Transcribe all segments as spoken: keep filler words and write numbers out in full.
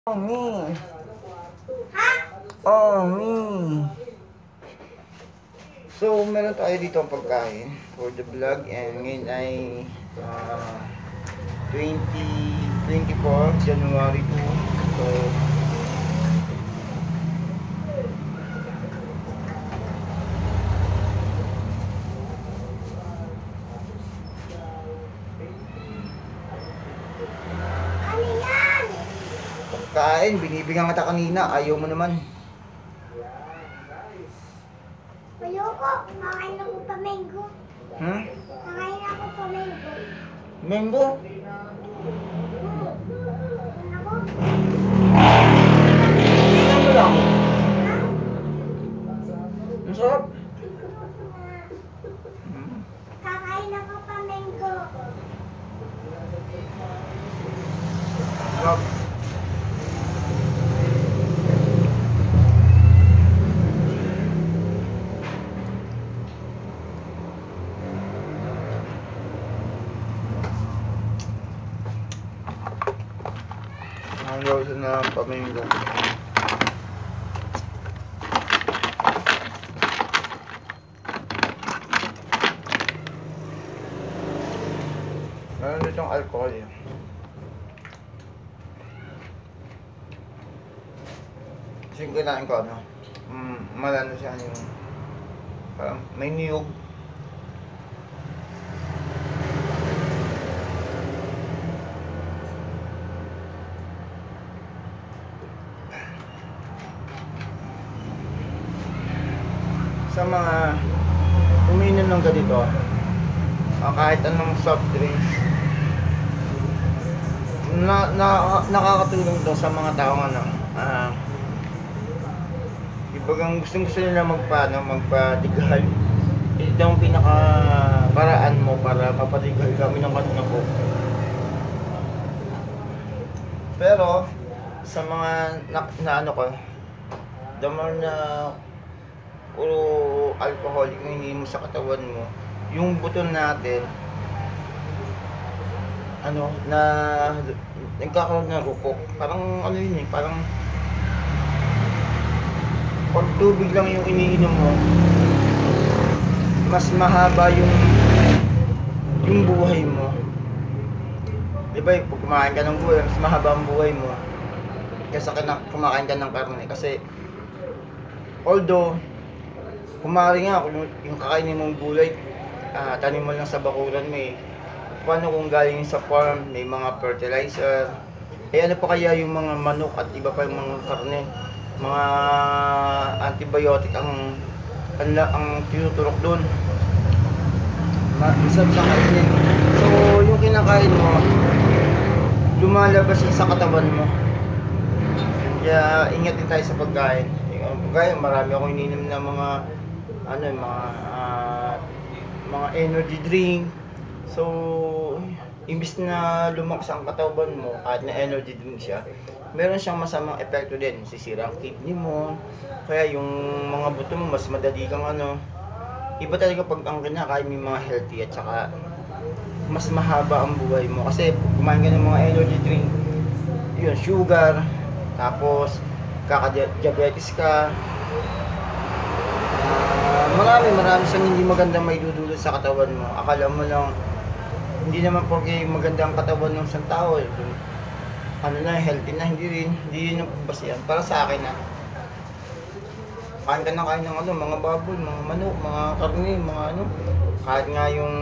Oh, me. Oh, me. So, meron tayo dito ang pagkain for the vlog and ngayon ay uh, twenty twenty-four January two. So, pagkain, binibigyan kita kanina, ayaw mo naman. Ayoko, kakain ako pa mango. Hmm? Kakain ako pa mango. Mango? Ako? Tingnan mo lang. Ang sarap. Hmm. Kakain ako pa mango. Sarap. Ang gawin na pamingo. Meron ditong alcohol eh. Kasi yung kinain ko ano, mm, malano siya yung parang may niyog. Sa mga uminom ng ganito, uh, kahit anong soft drinks, na, na, nakakatulong ito sa mga taong ano, uh, ibagang gustong gusto nila magpaano, magpatigal. Ito ang pinaka paraan mo para mapatigal kami ng kanina ko. Pero sa mga na, na ano ko, the more na puro alcoholic yung ininom sa katawan mo, yung buton natin ano na nagkakaroon ng rupok, parang ano yun eh, parang pag tubig lang yung iniinom mo, mas mahaba yung yung buhay mo, diba? Pag kumain ka ng gulay, mas mahaba ang buhay mo kaysa kumakain ka ng karne. Kasi although kumari nga kung yung kakainin mong gulay, uh, tanim mo lang sa bakuran mo eh. Paano kung galing sa farm, may mga fertilizer, eh ano pa kaya yung mga manok at iba pa yung mga karne, mga antibiotic ang ang, ang tinuturok doon. Masarap sa kainin. So yung kinakain mo, lumalabas sa katawan mo. Kaya ingat din tayo sa pagkain. Gaya marami akong ininom na mga ano mga uh, mga energy drink. So imbis na lumakas ang katawan mo kahit na energy drink siya, meron siyang masamang epekto din. Sisira ang kidney mo, kaya yung mga buto mo mas madali kang ano. Iba talaga pag ang kinakain mo yung mga healthy at saka mas mahaba ang buhay mo. Kasi kumain ka ng mga energy drink, yun, sugar, tapos kaka-diabetes ka. Uh, marami, marami siyang hindi magandang may dudulot sa katawan mo. Akala mo lang, hindi naman porque maganda ang katawan ng isang tao, ano na, healthy na, hindi rin, hindi rin yung basihan. Para sa akin na, kain ka na kain ng ano, mga baboy, mga manok, mga karne, mga ano, kahit nga yung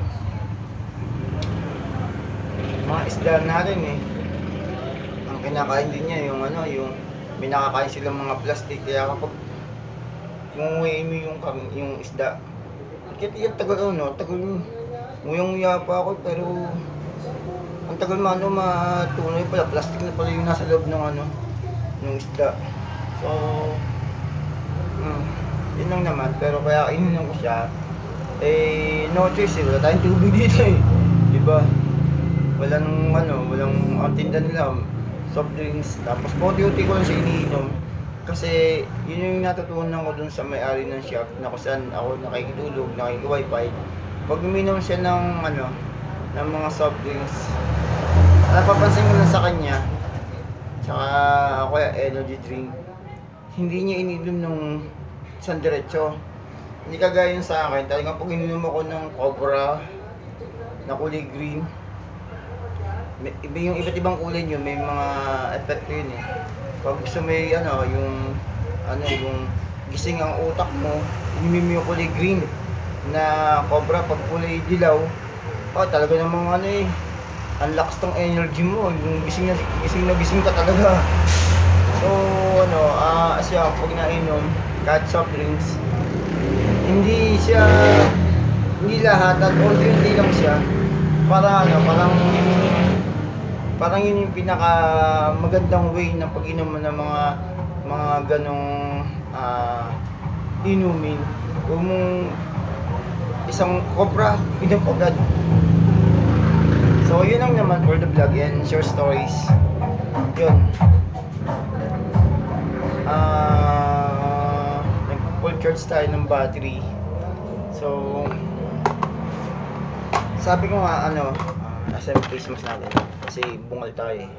mga isda natin eh. Ang kinakain din niya, yung ano, yung may nakakain silang mga plastic, kaya kapag umuwiin mo yung, yung isda, kahit yung tagal ano, tagal nguyang-nguya pa ako, pero ang tagal mo ano, matunay pala, plastic na pala yung nasa loob ng ano, ng isda. So, hmm, yun lang naman, pero kaya ininom ko siya, eh, no choice eh, wala tayong tubig dito eh, diba? Walang ano, walang ang tinda nila, soft drinks, tapos puti-uti ko lang siya iniinom. Kasi yun yung natutunan ko dun sa may-ari ng shop na kung saan ako nakikitulog, nakiki-wifi. Pag uminom siya ng ano, ng mga soft drinks, napapansin ko lang sa kanya, tsaka ako energy drink, hindi niya ininom nung isang diretso. Hindi kagaya yun sa akin, talagang pag ininom ako ng Cobra na kulay green, may, iba yung iba't ibang kulay nyo, may mga epekto yun eh. Pag gusto may ano, yung ano, yung gising ang utak mo, inimim mo yung kulay green na Cobra. Pag kulay dilaw, oh, talaga namang ano eh, ang lakas tong energy mo, yung gising na gising na gising ka talaga. So ano, ah uh, siya pag nainom kahit soft drinks, hindi siya, hindi lahat at unti-unti lang siya, para ano, parang parang yun yung pinaka magandang way ng pag-inom mo ng mga mga ganong uh, inumin. Huwag mong isang Cobra, inom agad. So yun lang naman for the vlog and short stories. Yun. Ah, uh, nag-full charge tayo ng battery. So sabi ko nga ano, uh, nasa yung face mask natin kasi bungal tayo eh.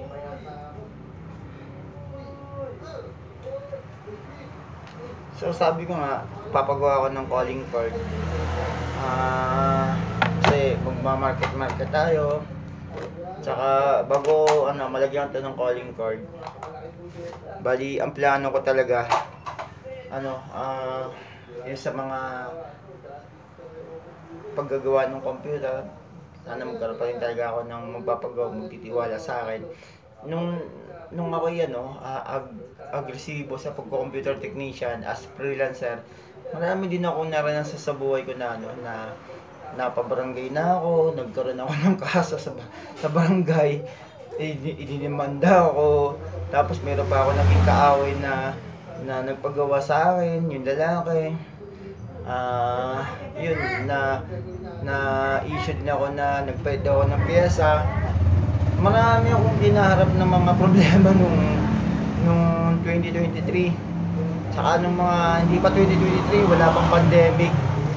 So sabi ko nga, papagawa ko ng calling card. Ah, uh, kasi magma-market market tayo. Tsaka bago ano, malagyan ko ng calling card. Bali, ang plano ko talaga ano, ah uh, yung sa mga paggagawa ng computer, sana magkaroon pa rin talaga ako ng magpapagawa, magtitiwala sa akin. Nung nung ako yan, no, uh, ag agresibo sa pagko-computer technician as freelancer, marami din ako naranasan sa buhay ko na ano, na napabarangay na ako, nagkaroon ako ng kaso sa sa barangay, idinimanda ako, tapos meron pa ako naging kaaway na na nagpagawa sa akin, yung lalaki. Ah, uh, yun na na issue din ako na nagpayad ako ng piyesa. Marami akong dinaharap ng mga problema nung nung twenty twenty-three. Saka nung mga hindi pa twenty twenty-three, wala pang pandemic.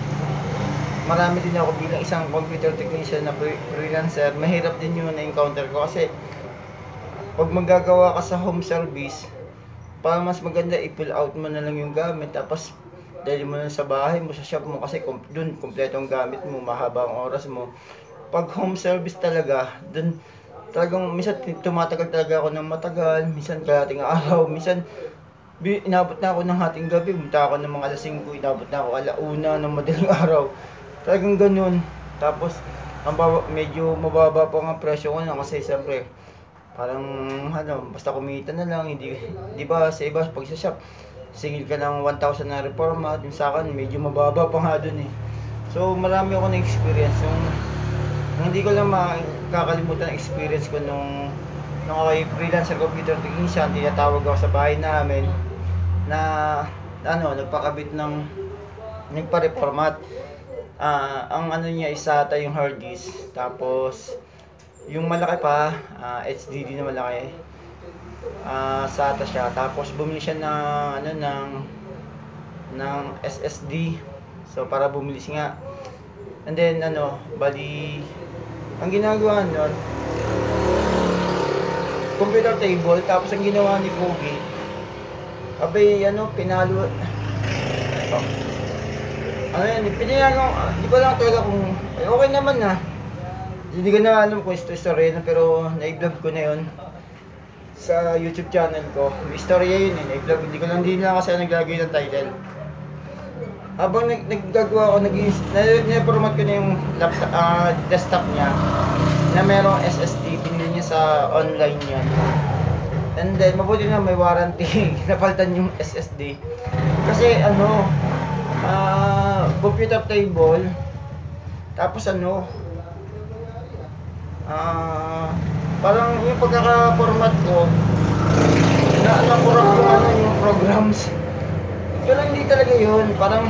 Marami din ako bilang isang computer technician na freelancer. Mahirap din yung na-encounter ko kasi pag magagawa ka sa home service, para mas maganda i-pull out mo na lang yung gamit, tapos dahil mo na sa bahay mo, sa shop mo, kasi dun kompleto ang gamit mo, mahaba ang oras mo. Pag home service talaga, dun talagang minsan tumatagal talaga ako ng matagal, minsan kalating araw, minsan inabot na ako ng hating gabi, umunta ako ng mga alas singko, inabot na ako alauna ng madaling araw. Talagang ganun. Tapos ang baba, medyo mababa pa ang presyo ko na kasi siyempre parang ano, basta kumita na lang, hindi, di ba sa iba pag sa shop singil ka ng one thousand na reforma, yung sa akin medyo mababa pa nga dun eh. So marami ako na experience yung, yung hindi ko lang makakalimutan ang experience ko nung nung ako ay freelancer computer technician. Tinatawag ako sa bahay namin na ano, nagpakabit ng nagpa-reformat. Uh, ang ano niya, isata yung hard disk, tapos yung malaki pa, uh, H D D na malaki, uh, SATA siya, tapos bumili siya ng ano, ng ng S S D, so para bumilis nga. And then ano, bali ang ginagawa nun, computer table, tapos ang ginawa ni Pogi, abay ano, pinalo, oh. Ano yan, pinayagang, di ba lang talaga kung, ay, okay naman na. Hindi ko na alam kung istorya na, pero na-vlog ko na yun sa YouTube channel ko. May istorya yun eh, na-vlog, hindi ko lang din lang kasi naglagay ng title. Habang nag naggagawa ko, nag-format ko na yung laptop, uh, desktop niya, na merong S S D, binili niya sa online yan. And then, mabuti na may warranty, napalitan yung S S D. Kasi ano, Uh, computer table, tapos ano, uh, parang yung pagkaka-format ko, na nakurap yung ano, yung programs. Pero hindi talaga yun, parang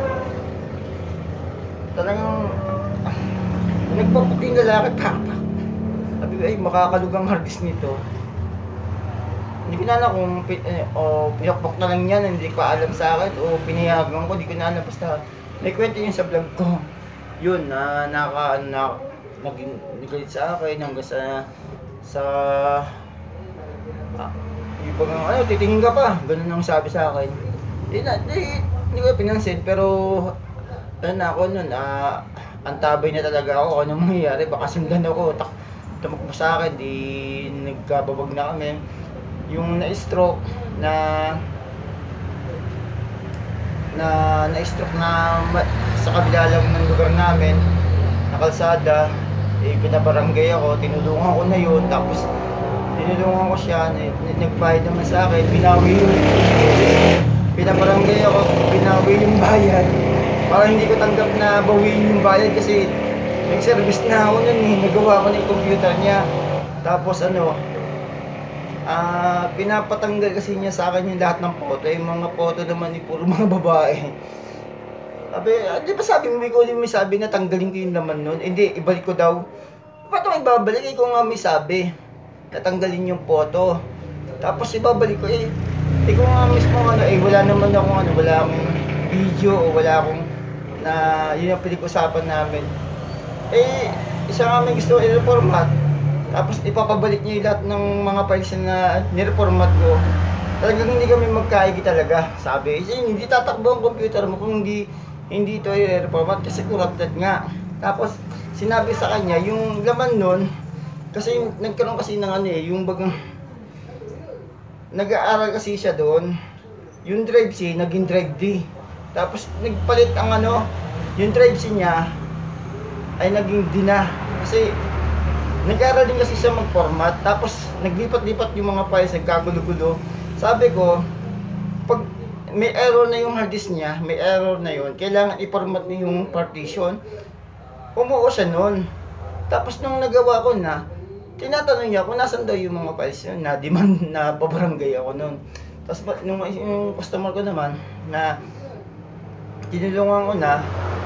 talagang uh, nagpapuking lalaki, pak, pak. Sabi ko, ay, makakalugang hard disk nito. Hindi ko na alam kung eh, o pinakpok na lang yan, hindi ko alam sa akin, o pinayagan ko, hindi ko na alam, basta may kwento yun sa vlog ko. Yun, na naka, na, naging nigalit sa akin hanggang sa, sa, ah, Yung pag ano, titingin ka pa, ganun ang sabi sa akin. Di na, di, hindi ko pinansin, pero ano na ako nun, ah, antabay na talaga ako kung anong mangyayari, baka sundan ako, tak, tumakbo sa akin, di nagkababag na kami. Yung na-stroke na na na-stroke na ma- sa kabila lang ng lugar namin, na kalsada, eh, pinabarangay ako, tinulungan ko na yun, tapos tinulungan ko siya, n- n- nagbayad naman sa akin, binawi yun, pinabarangay ako, binawi yung bayad, para hindi ko tanggap na bawiin yung bayad kasi nag-service na ako nun eh, nagawa ko na yung computer niya, tapos ano, ah pinapatanggal kasi niya sa akin yung lahat ng photo, yung mga photo naman ni puro mga babae. Sabi, ah, di ba sabi mo, ikaw yung may sabi na tanggalin ko yung laman nun? Hindi, ibalik ko daw. Ba't ako ibabalik? Ikaw nga may sabi na tanggalin yung photo. Tapos ibabalik ko eh. Ikaw nga mismo ano, eh wala naman akong ano, wala akong video o wala akong na yun ang pinag-usapan namin. Eh, isa nga may gusto i-reformat. Tapos ipapabalik niya yung lahat ng mga files na nireformat ko. Talagang hindi kami magkaigi talaga. Sabi, eh, hindi tatakbo ang computer mo kung hindi hindi ito i-reformat kasi corrupted nga. Tapos sinabi sa kanya, yung laman nun, kasi nagkaroon kasi ng ano eh, yung bagang nag-aaral kasi siya doon. Yung drive C, naging drive D. Tapos nagpalit ang ano, yung drive C niya ay naging D na. Kasi nag-aaral din kasi siya mag-format, tapos naglipat-lipat yung mga files, nagkagulo-gulo. Sabi ko, pag may error na yung hard disk niya, may error na yun, kailangan i-format niya yung partition. Umuo siya nun. Tapos nung nagawa ko na, tinatanong niya kung nasan daw yung mga files yun, na demand na pabarangay ako nun. Tapos nung yung customer ko naman, na tinulungan ko na,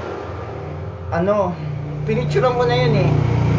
ano, pinicturean ko na yun eh.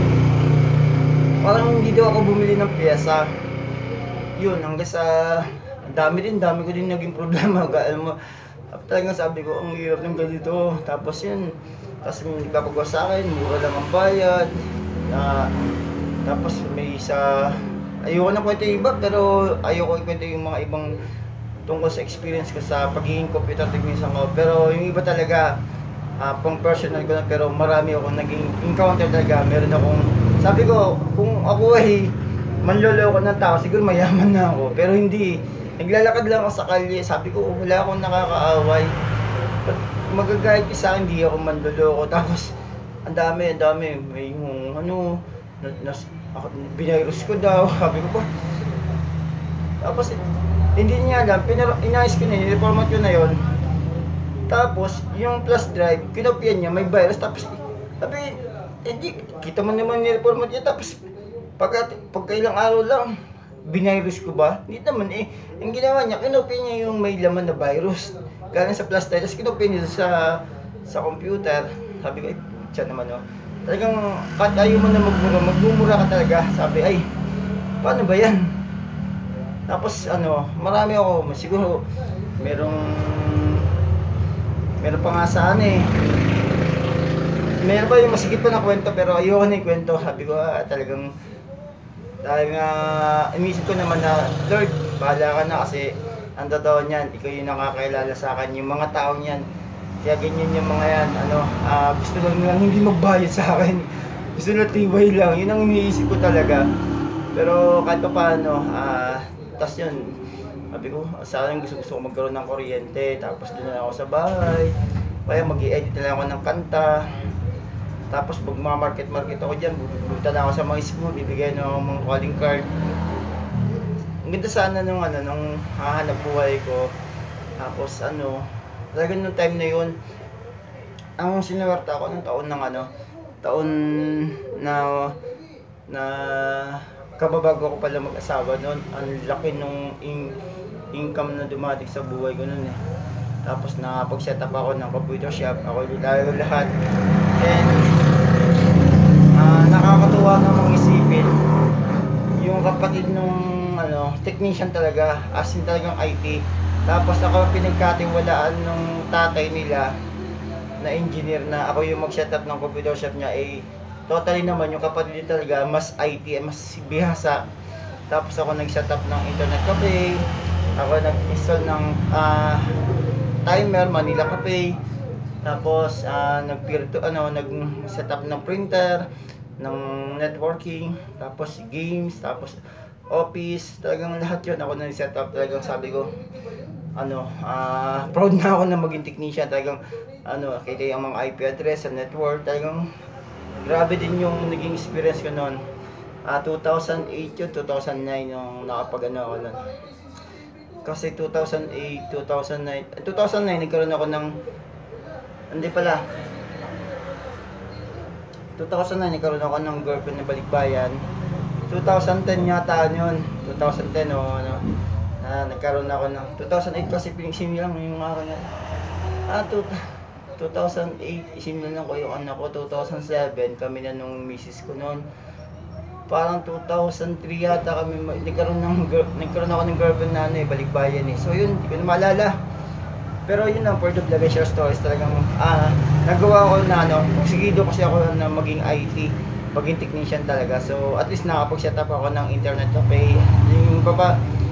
Parang hindi daw ako bumili ng pyesa. Yun, hanggang sa ang dami din, dami ko din naging problema. Alam mo, talagang sabi ko, ang hirap ng ganito. Tapos yun, tapos may nagpapagawa sa akin, mura lang ang bayad. Na, tapos may isa, ayoko na kwento yung iba, pero ayoko ikwento yung mga ibang tungkol sa experience ko sa pagiging computer technician ko. Pero yung iba talaga, uh, pang personal ko na, pero marami akong naging encounter talaga. Meron akong, sabi ko, kung ako ay manloloko ng tao, siguro mayaman na ako. Pero hindi, naglalakad lang ako sa kalye, sabi ko, wala akong nakakaaway. But magagayad ka sa akin, hindi ako manloloko. Tapos, ang dami, ang dami. May yung, ano, na, nas, ako, binirus ko daw, sabi ko pa. Tapos, hindi niya alam, pinaro, inayos ko na yun, reformat ko na yun. Tapos, yung flash drive, kinopyan niya, may virus. Tapos, sabi, hindi, kita mo naman ni-reformat niya. Tapos, pagka, pagka ilang araw lang, binirus ko ba? Hindi naman eh. Ang ginawa niya, kinopya niya yung may laman na virus. Galing sa flash drive, tapos kinopya niya sa, sa computer. Sabi ko, eh, siya naman oh. Talagang, kahit ayaw mo na magmura, magmumura ka talaga. Sabi, ay, paano ba yan? Tapos, ano, marami ako, siguro, merong, meron pa nga saan eh. Meron pa yung masigit pa na kwento, pero ayoko na yung kwento. Sabi ko, ah, talagang, dahil nga, inisip ko naman na, Lord, bahala ka na kasi, ang totoo niyan, ikaw yung nakakailala sa akin, yung mga tao niyan. Kaya ganyan yung mga yan, ano, uh, gusto lang nilang hindi magbayad sa akin. Gusto lang tibay lang, yun ang iniisip ko talaga. Pero kahit pa paano, ah, uh, tas yun, sabi ko, sa akin gusto, gusto ko magkaroon ng kuryente, tapos doon na ako sa bahay. Kaya mag-i-edit na lang ako ng kanta. Tapos mag-market-market ako dyan, bubuta na ako sa mga school, bibigay na ako mga calling card. Ang ganda sana nung, ano, nung hahanap buhay ko. Tapos ano, talagang nung time na yun, ang sinuwerta ako ng taon ng ano, taon na, na kababago ko pala mag-asawa noon. Ang laki nung in, income na dumating sa buhay ko noon eh. Tapos nakapag-set up ako ng computer shop, ako yung tayo lahat. And uh, nakakatuwa namang isipin yung kapatid nung ano, technician talaga, as in talagang I T. Tapos ako pinagkatiwalaan nung tatay nila na engineer na ako yung mag-set up ng computer shop niya, eh totally naman yung kapatid talaga mas I T, mas bihasa. Tapos ako nag-set up ng internet cafe. Ako nag-install ng ah, timer, Manila Cafe. Tapos ah, nag ano, nag-set up ng printer, ng networking, tapos games, tapos office, talagang lahat yun ako na set up. Talagang sabi ko, ano, ah, proud na ako na maging technician. Talagang, ano, kaya yung mga I P address sa network, talagang grabe din yung naging experience ko noon. Ah, two thousand eight yun, two thousand nine yung nakapag ano ako nun. Kasi two thousand eight, two thousand nine, two thousand nine nagkaroon ako ng, hindi pala, two thousand nine nagkaroon ako ng girlfriend na balikbayan. two thousand ten yata yun, two thousand ten o ano, na nagkaroon ako ng, two thousand eight kasi pinisimi lang yung araw niya. Ah, two, two thousand eight, isimil lang ko yung anak ko. Two thousand seven, kami na nung misis ko noon. Parang two thousand three yata kami, nagkaroon, ng, nagkaroon ako ng girlfriend na ano eh, balikbayan eh. So yun, hindi ko na maalala. Pero yun lang, for the vlog and share stories, talagang ah, nagawa ko na ano, sigido kasi ako na maging I T, maging technician talaga. So at least nakapag-set up ako ng internet cafe. Yung baba,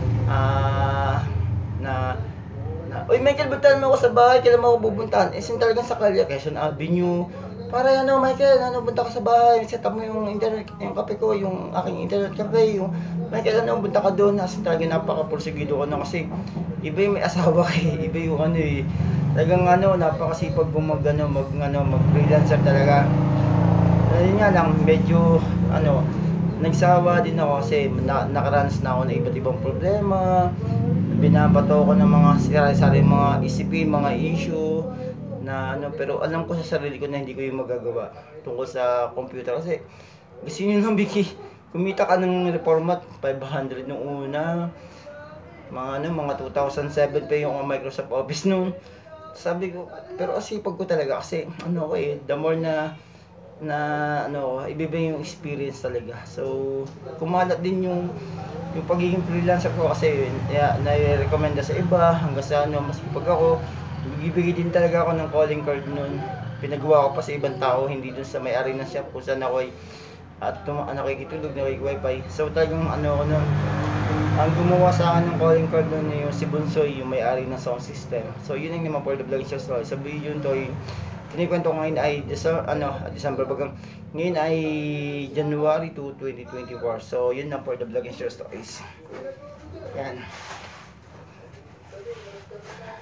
ah, na, na, uy Michael, buntahan mo ako sa bahay, kailan mo ako pupuntahan? Eh, sin talagang sa Calya, Quezon Avenue. Para ano, Michael, ano, punta ka sa bahay, set up mo yung internet, yung kape ko, yung aking internet cafe, yung, Michael, ano, punta ka doon. Kasi talagang napaka-pursigido ko na kasi, iba yung may asawa kay, iba yung ano eh, talagang ano, napakasipag kong mag, ano, mag, ano, mag-freelancer talaga. Ayun nga lang, medyo, ano, nagsawa din ako kasi na, nakaranas na ako ng iba't ibang problema, binabato ko ng mga sari-sari mga isipin, mga issue, na ano, pero alam ko sa sarili ko na hindi ko yung magagawa tungkol sa computer kasi gusto nyo nang biki, kumita ka ng reformat, five hundred nung una, mga ano, mga two thousand seven pa yung Microsoft Office noon. Sabi ko, pero asipag ko talaga kasi ano ko eh, the more na na ano, iba yung experience talaga. So, kumalat din yung yung pagiging freelancer ko kasi yeah, nai-recommenda sa iba hanggang sa ano, mas pag ako bibigay din talaga ako ng calling card noon. Pinagawa ko pa sa ibang tao, hindi dun sa may-ari ng shop kung saan ako ay at tuma- nakikitulog, nakik-wifi. So talagang ano ako noon, ang gumawa sa akin ng calling card noon yung si Bunsoy, yung may-ari ng sound system. So yun yung naman for the vlog show story. Sa video to ay kinikwento ko ngayon ay December, ano, December bagang ngayon ay January two, twenty twenty-four. So yun na for the vlog and share stories. Yan.